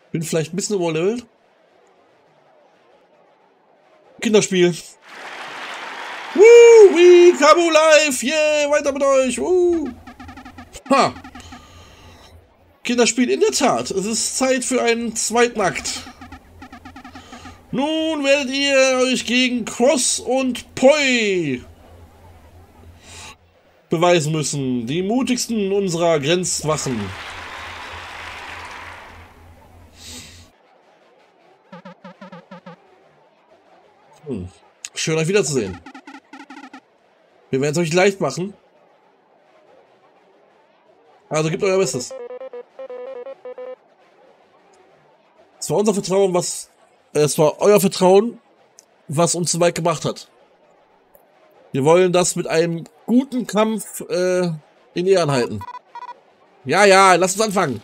Bin vielleicht ein bisschen überlevelt. Kinderspiel. Wii, Kabu Live, yeah, weiter mit euch. Ha. Kinderspiel in der Tat. Es ist Zeit für einen zweiten Akt. Nun werdet ihr euch gegen Cross und Poi beweisen müssen. Die mutigsten unserer Grenzwachen. Schön euch wiederzusehen. Wir werden es euch leicht machen. Also gebt euer Bestes. Es war unser Vertrauen, es war euer Vertrauen, was uns so weit gebracht hat. Wir wollen das mit einem guten Kampf in Ehren halten. Ja, ja, lasst uns anfangen.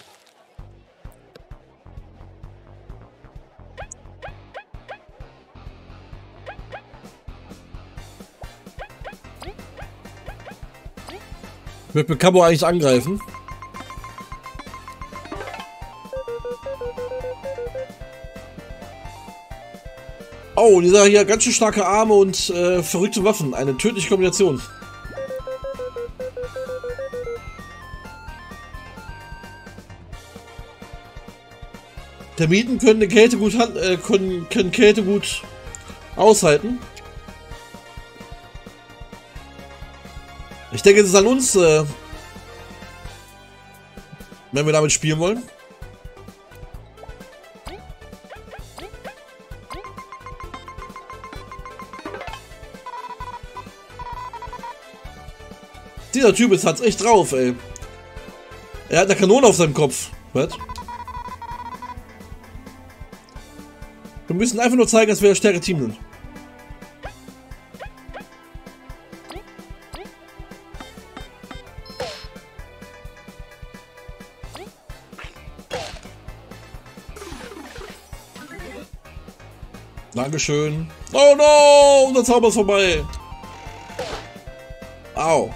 Ich möchte mit Kabo eigentlich angreifen. Oh, dieser hier ganz schön starke Arme und verrückte Waffen. Eine tödliche Kombination. Termiten können Kälte gut können Kälte gut aushalten. Ich denke, es ist an uns, wenn wir damit spielen wollen. Dieser Typ hat's echt drauf, ey. Er hat eine Kanone auf seinem Kopf. Was? Wir müssen einfach nur zeigen, dass wir das stärkere Team sind. Dankeschön. Oh no! Unser Zauber ist vorbei. Au.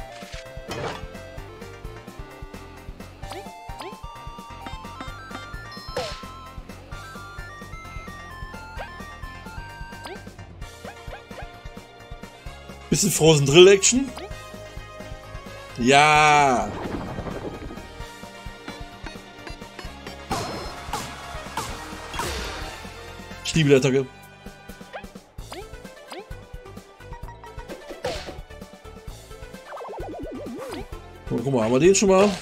Bisschen Frozen Drill Action. Ja. Stiebelattacke. Oh, guck mal, haben wir den schon mal?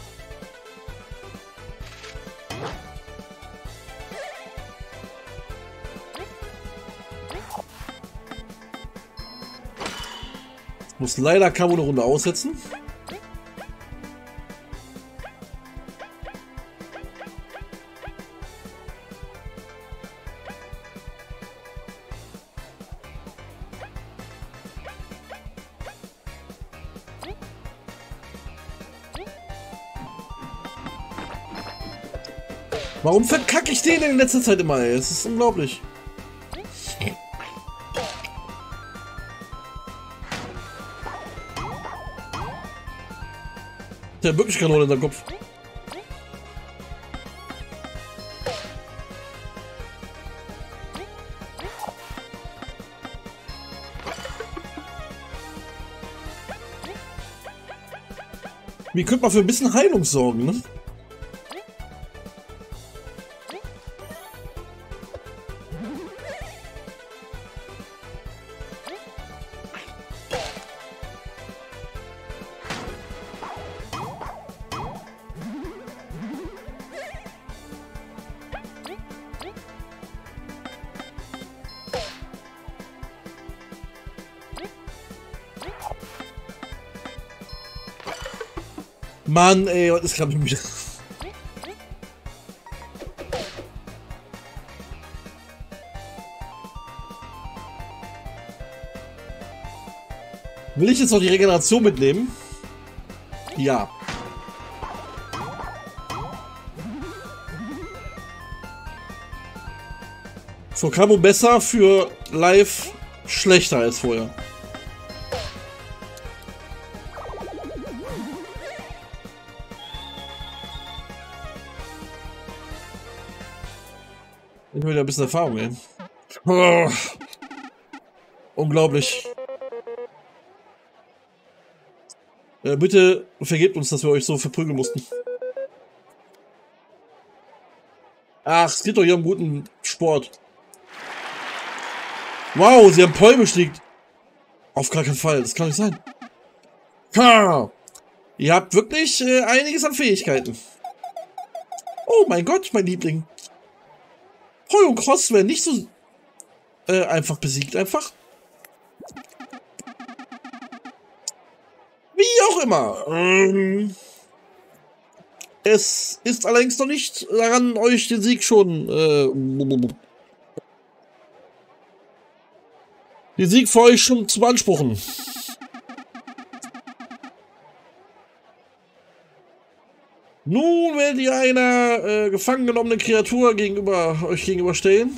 Muss leider Kamo eine Runde aussetzen. Warum verkacke ich den in letzter Zeit immer, ey? Es ist unglaublich. Der hat wirklich Kanone in seinem Kopf. Wie könnte man für ein bisschen Heilung sorgen, ne? Mann, ey, was ist gerade müde? Will ich jetzt noch die Regeneration mitnehmen? Ja. Für Kamo besser, für Live schlechter als vorher. Ich will wieder ein bisschen Erfahrung, ey. Oh, unglaublich. Bitte vergebt uns, dass wir euch so verprügeln mussten. Ach, es geht doch hier um guten Sport. Wow, sie haben Paul besiegt. Auf gar keinen Fall, das kann nicht sein. Ha! Ihr habt wirklich einiges an Fähigkeiten. Oh mein Gott, mein Liebling. Paul und Cross werden nicht so einfach besiegt, einfach. Wie auch immer. Es ist allerdings noch nicht daran, euch den Sieg schon den Sieg für euch schon zu beanspruchen. Nun werdet ihr einer gefangen genommenen Kreatur euch gegenüberstehen,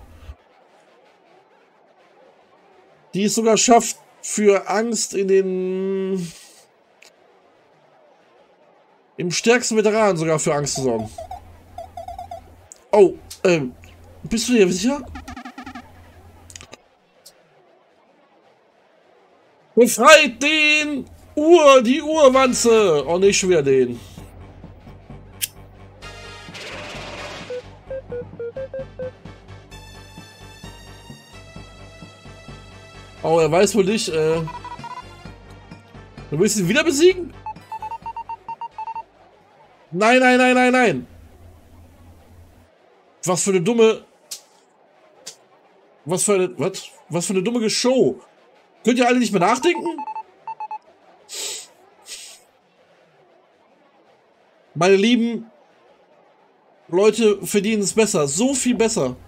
die es sogar schafft, für Angst im stärksten Veteran sogar für Angst zu sorgen. Oh, bist du dir sicher? Befreit die Urwanze! Oh, nicht schon wieder den. Oh, er weiß wohl nicht, du willst ihn wieder besiegen? Nein, nein, nein, nein, nein. Was für eine dumme... Was für eine dumme Show. Könnt ihr alle nicht mehr nachdenken? Meine lieben Leute verdienen es besser. So viel besser.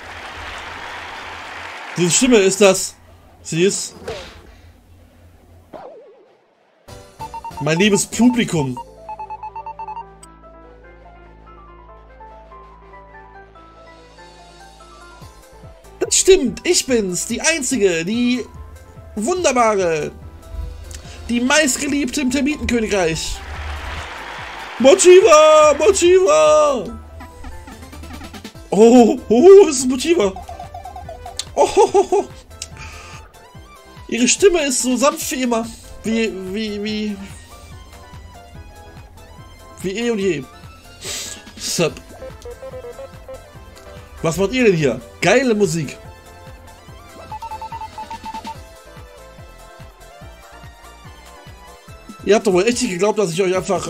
Diese Stimme ist das. Sie ist... Mein liebes Publikum. Das stimmt, ich bin's. Die Einzige, die Wunderbare. Die meistgeliebte im Termitenkönigreich. Mochiwa! Mochiwa! Das ist Mochiwa. Oh. Ihre Stimme ist so sanft wie immer. Wie eh und je. Sup. Was macht ihr denn hier? Geile Musik. Ihr habt doch wohl echt nicht geglaubt, dass ich euch einfach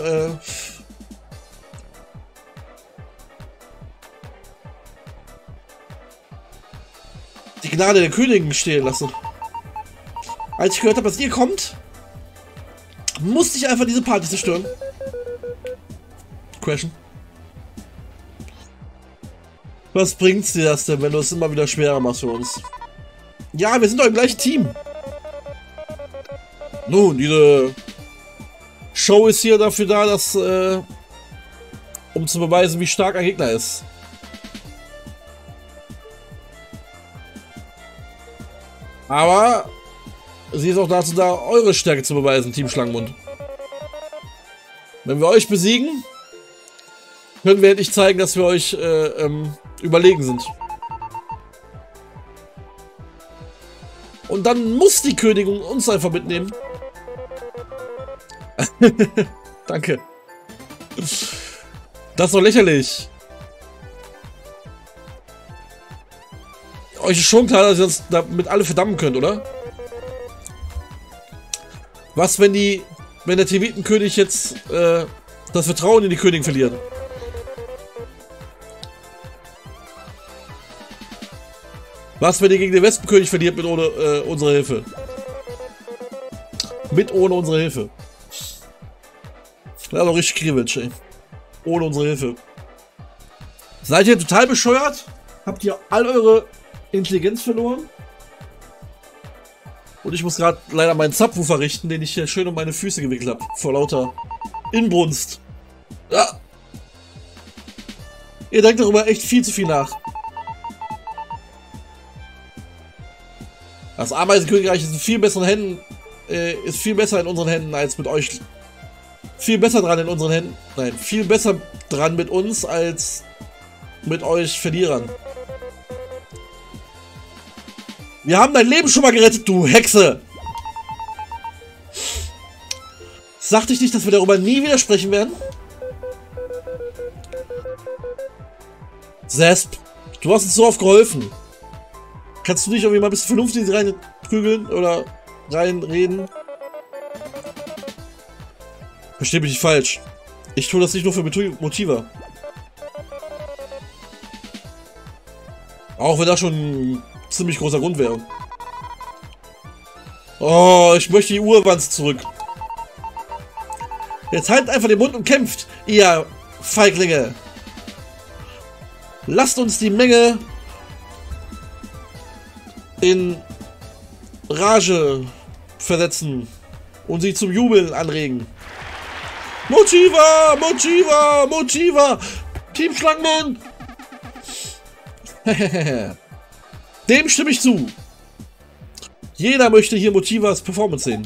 die Gnade der Königin stehlen lasse. Als ich gehört habe, dass ihr kommt, musste ich einfach diese Party zerstören. Crashen. Was bringt's dir das denn, wenn du es immer wieder schwerer machst für uns? Ja, wir sind doch im gleichen Team. Nun, diese Show ist hier dafür da, dass, um zu beweisen, wie stark ein Gegner ist. Aber sie ist auch dazu da, eure Stärke zu beweisen, Team Schlangenmund. Wenn wir euch besiegen, können wir endlich zeigen, dass wir euch überlegen sind. Und dann muss die Königin uns einfach mitnehmen. Danke. Das ist doch lächerlich. Euch ist schon klar, dass ihr uns damit alle verdammen könnt, oder? Was, wenn der Termitenkönig jetzt das Vertrauen in die Königin verliert? Was, wenn ihr gegen den Wespenkönig verliert mit ohne unsere Hilfe? Ohne unsere Hilfe. Ja, doch richtig Kriwitsch, ey. Ohne unsere Hilfe. Seid ihr total bescheuert? Habt ihr all eure Intelligenz verloren? Und ich muss gerade leider meinen Subwoofer richten, den ich hier schön um meine Füße gewickelt habe. Vor lauter Inbrunst. Ja. Ihr denkt darüber echt viel zu viel nach. Das Ameisenkönigreich ist in viel besseren Händen, ist viel besser in unseren Händen als mit euch. Viel besser dran in unseren Händen. Nein, viel besser dran mit uns als mit euch Verlierern. Wir haben dein Leben schon mal gerettet, du Hexe! Sagte ich nicht, dass wir darüber nie widersprechen werden? Zesp, du hast uns so oft geholfen. Kannst du nicht irgendwie mal ein bisschen vernünftig reinprügeln oder reinreden? Versteh mich nicht falsch. Ich tue das nicht nur für Motiva. Auch wenn das schon ein ziemlich großer Grund wäre. Oh, ich möchte die Urwanz zurück. Jetzt haltet einfach den Mund und kämpft, ihr Feiglinge. Lasst uns die Menge in Rage versetzen und sie zum Jubeln anregen. Motiva! Motiva! Motiva! Team Schlangenmund! Dem stimme ich zu. Jeder möchte hier Motivas Performance sehen.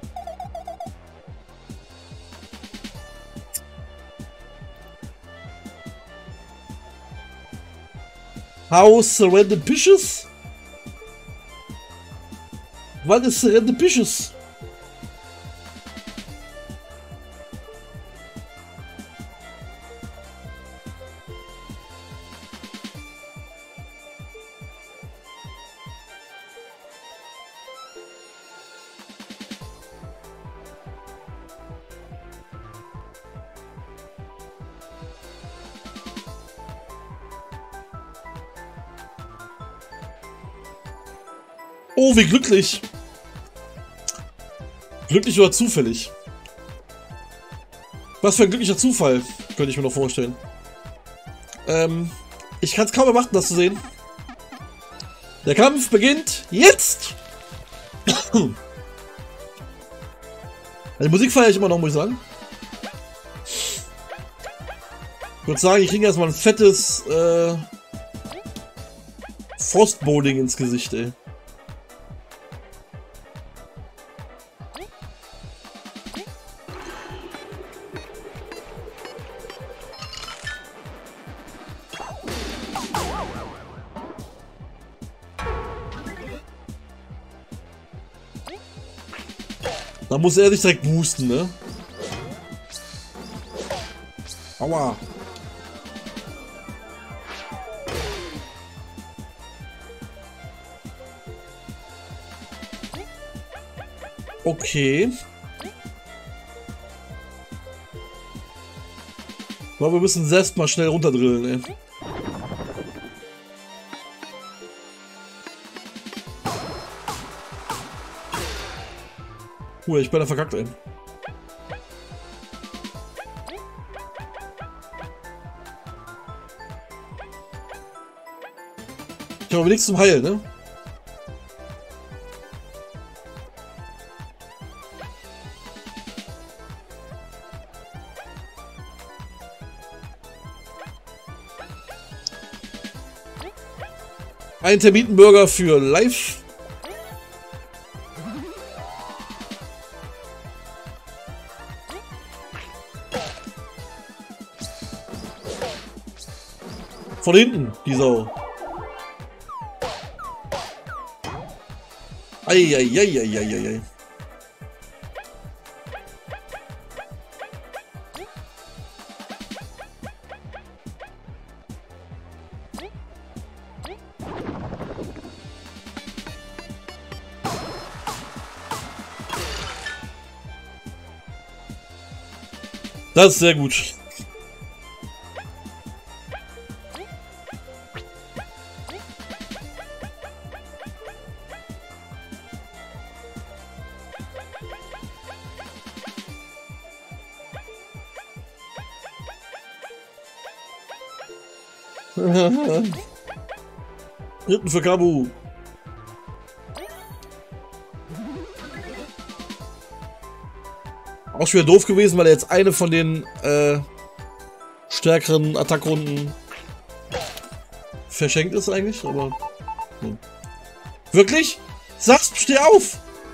How Serendipitous? Was ist Serendipitous? Oh, wie glücklich. Glücklich oder zufällig? Was für ein glücklicher Zufall, könnte ich mir noch vorstellen. Ich kann es kaum erwarten, das zu sehen. Der Kampf beginnt jetzt! Die Musik feiere ich immer noch, muss ich sagen. Ich würde sagen, ich kriege erstmal ein fettes Frostbowling ins Gesicht, ey. Da muss er sich direkt boosten, ne? Aua. Okay. Aber wir müssen selbst mal schnell runterdrillen, ey. Ich bin da verkackt, ey. Ich habe aber nichts zum Heilen, ne? Ein Termitenburger für live. Von hinten, die Sau. Eieieiei. Das ist sehr gut. Hinten für Kabu. Auch schon wieder doof gewesen, weil er jetzt eine von den stärkeren Attackrunden verschenkt ist eigentlich, aber... Wirklich? Sagst, steh auf!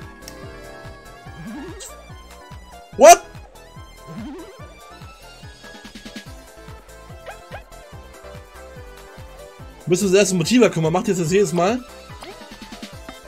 What? Müssen wir uns erst um Motiva kümmern. Macht jetzt das jedes Mal?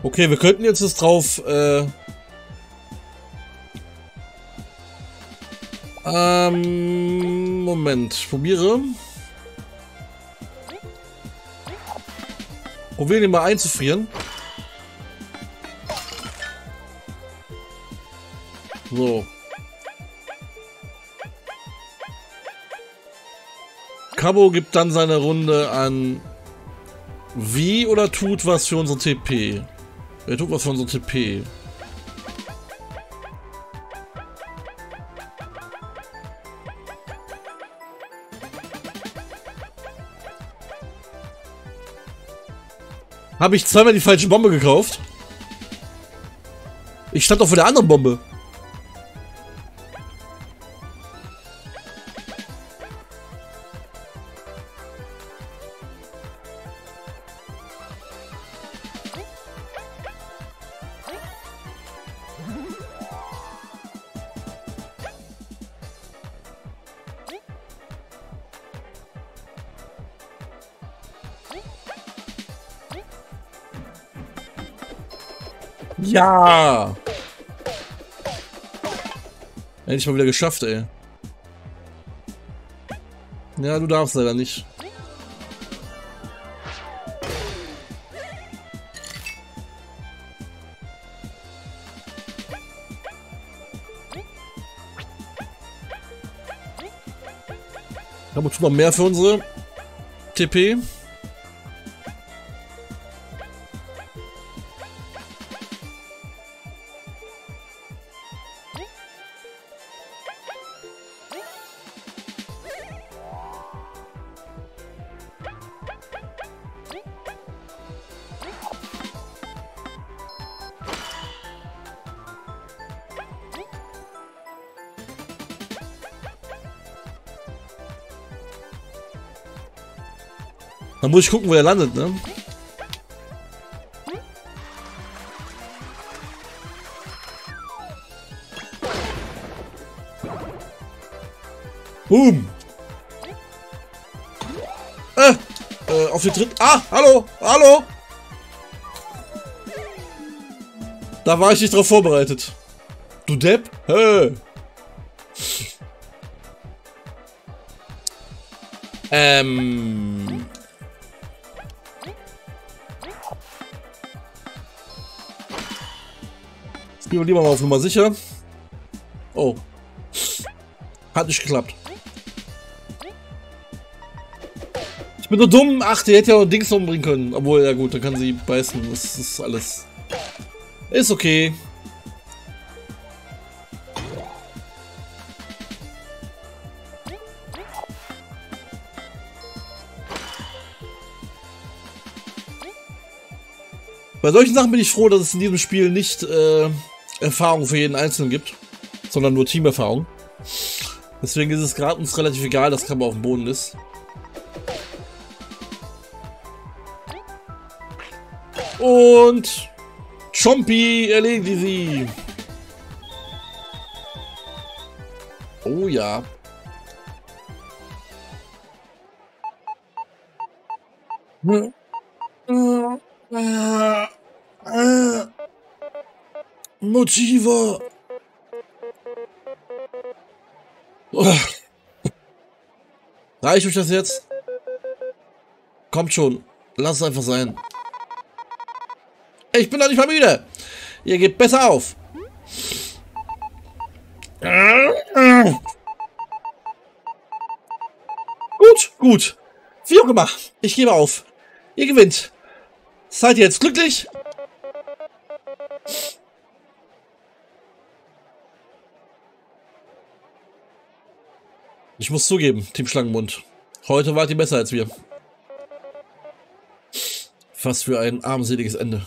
Okay, wir könnten jetzt drauf, Moment, ich probiere. Probieren ihn mal einzufrieren. So. Cabo gibt dann seine Runde an Vi oder tut was für unsere TP? Er tut was für unsere TP. Habe ich zweimal die falsche Bombe gekauft? Ich stand doch vor der anderen Bombe. Ja! Endlich mal wieder geschafft, ey. Ja, du darfst leider nicht. Aber tut noch mehr für unsere TP. Dann muss ich gucken, wo er landet, ne? Boom! Auf den dritten. Ah, hallo! Hallo! Da war ich nicht drauf vorbereitet. Du Depp? Hey! Gehen wir lieber mal auf Nummer sicher. Oh. Hat nicht geklappt. Ich bin so dumm. Ach, die hätte ja auch Dings umbringen können. Obwohl, ja gut, dann kann sie beißen. Das ist alles. Ist okay. Bei solchen Sachen bin ich froh, dass es in diesem Spiel nicht Erfahrung für jeden Einzelnen gibt, sondern nur Teamerfahrung. Deswegen ist es gerade uns relativ egal, dass Cabo auf dem Boden ist. Und Chompy erledigt sie. Oh ja. Motiva. Oh. Reicht euch das jetzt? Kommt schon. Lass es einfach sein. Ich bin doch nicht mal müde. Ihr gebt besser auf. Gut, gut. Wie auch immer. Ich gebe auf. Ihr gewinnt. Seid ihr jetzt glücklich? Ich muss zugeben, Team Schlangenmund. Heute wart ihr besser als wir. Was für ein armseliges Ende.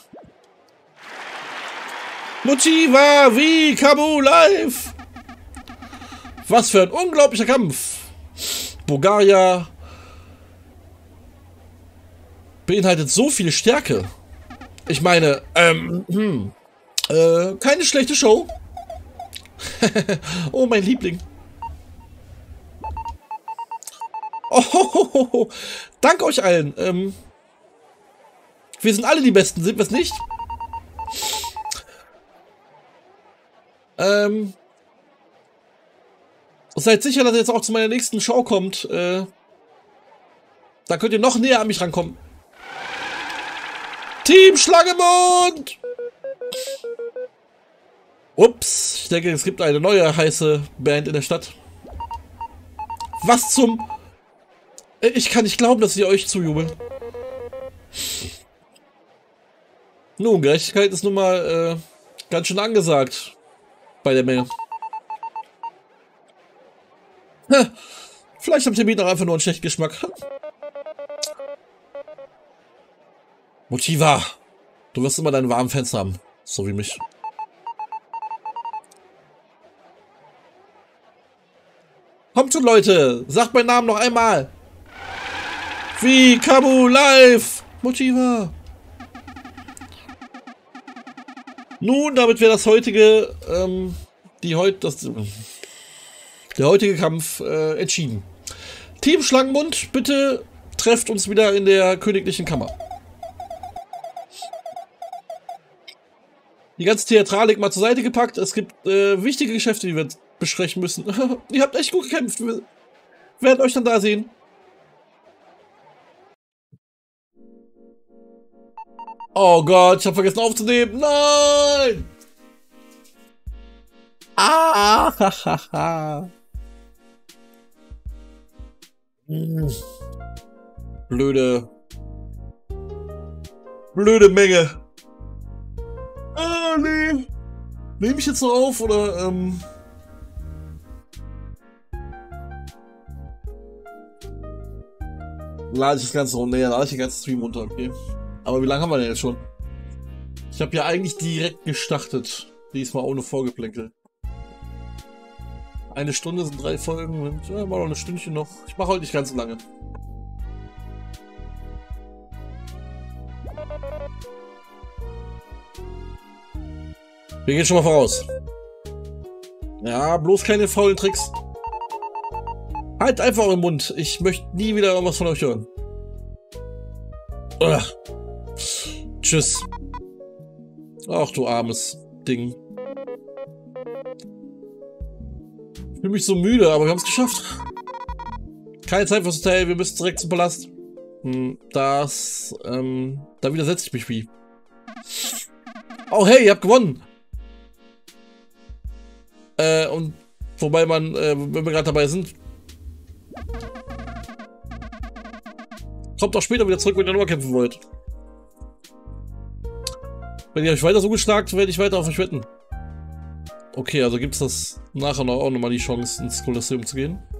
Motiva wie Cabo live! Was für ein unglaublicher Kampf! Bulgaria beinhaltet so viel Stärke. Ich meine, keine schlechte Show. Oh, mein Liebling. Oh, danke euch allen. Wir sind alle die Besten, sind wir es nicht? Seid sicher, dass ihr jetzt auch zu meiner nächsten Show kommt. Da könnt ihr noch näher an mich rankommen. Team Schlangenmund! Ups, ich denke, es gibt eine neue heiße Band in der Stadt. Was zum... Ich kann nicht glauben, dass sie euch zujubeln. Nun, Gerechtigkeit ist nun mal ganz schön angesagt bei der Menge. Vielleicht habt ihr mir doch einfach nur einen schlechten Geschmack. Motiva, du wirst immer deine warmen Fans haben, so wie mich. Kommt schon, Leute, sagt meinen Namen noch einmal. Wie Kabu live, Motiva. Nun, damit wäre das heutige, der heutige Kampf entschieden. Team Schlangenmund, bitte trefft uns wieder in der königlichen Kammer. Die ganze Theatralik mal zur Seite gepackt. Es gibt wichtige Geschäfte, die wir besprechen müssen. Ihr habt echt gut gekämpft. Wir werden euch dann da sehen. Oh Gott, ich habe vergessen aufzunehmen. Nein! Ah, hahaha. Blöde Menge. Ah, nee. Nehme ich jetzt noch auf, oder, lade ich das Ganze runter? Ja, lade ich den ganzen Stream runter, okay. Aber wie lange haben wir denn jetzt schon? Ich habe ja eigentlich direkt gestartet. Diesmal ohne Vorgeplänkel. 1 Stunde sind 3 Folgen und ja, mal noch ein Stündchen noch. Ich mache heute nicht ganz so lange. Wir gehen schon mal voraus. Ja, bloß keine faulen Tricks. Halt einfach euren Mund. Ich möchte nie wieder irgendwas von euch hören. Ugh. Tschüss. Ach du armes Ding. Ich fühle mich so müde, aber wir haben es geschafft. Keine Zeit fürs Hotel, wir müssen direkt zum Palast. Da widersetze ich mich wie. Oh hey, ihr habt gewonnen. Und wobei man, wenn wir gerade dabei sind, kommt doch später wieder zurück, wenn ihr nur kämpfen wollt. Wenn ihr euch weiter so geschlagt, werde ich weiter auf euch wetten. Okay, also gibt es das nachher auch nochmal die Chance, ins Kolosseum zu gehen.